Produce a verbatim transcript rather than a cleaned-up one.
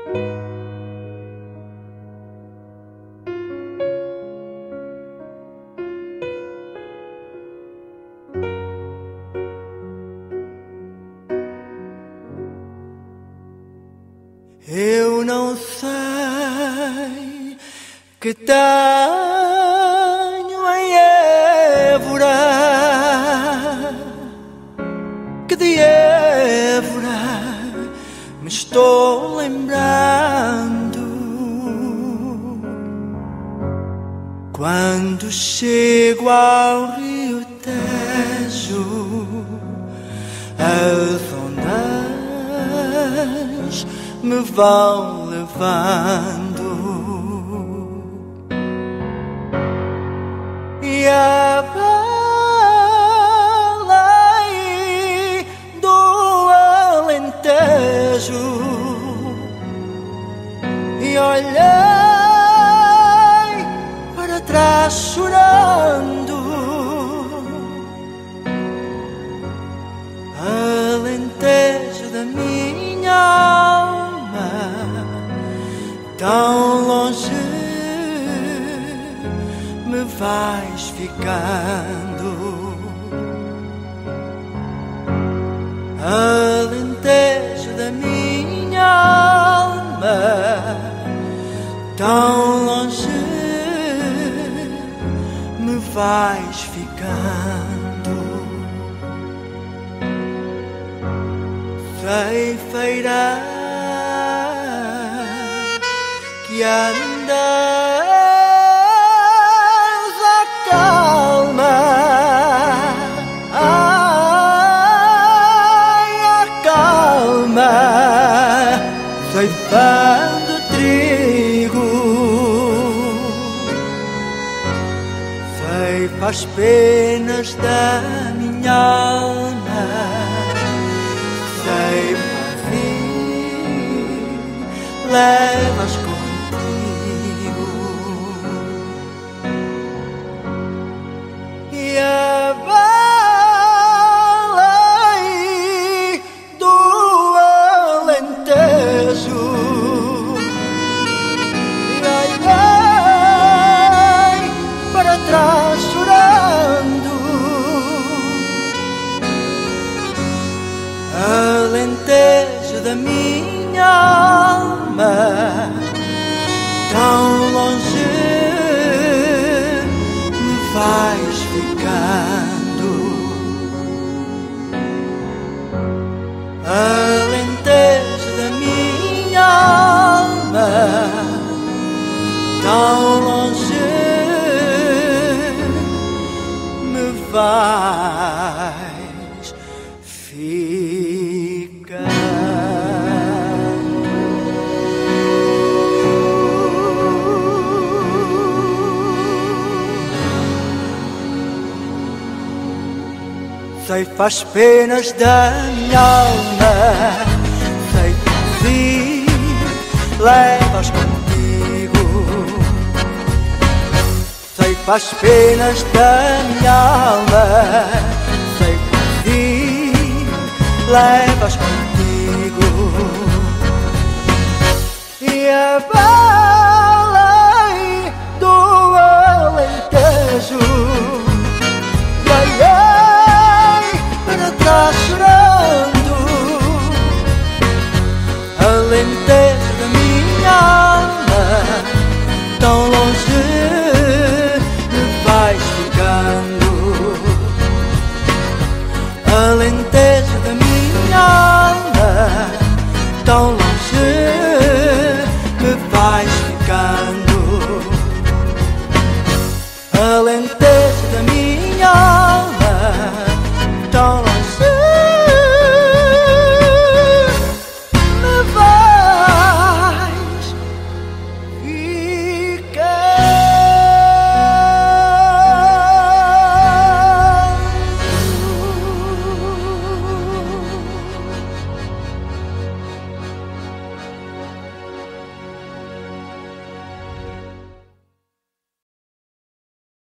Eu não sei que tenho em Évora, que de Évora me estou lembrando. Quando chego ao Rio Tejo, as ondas me vão levando, e a balei do Alentejo, e olhei para trás chorando. Alentejo da minha alma, tão longe me vais ficando. Alentejo da minha alma, tão longe me vais ficando. Ceifeira que andas a calma, ai, a calma, ceifando trigo, ceifa as penas da minha alma, ceifa a fim, levas contigo, e a balei do Alentejo, e ai, ai, para trás chorando. Alentejo da minha alma, tão longe me vais ficando. Alentejo da minha alma, tão longe me vais ficar. Ceifa as penas da minha alma, ceifa a fim, levas contigo. Ceifa as penas da minha alma, ceifa a fim, levas contigo, e a balei do Alentejo, ai, ai, para trás chorando. Alentejo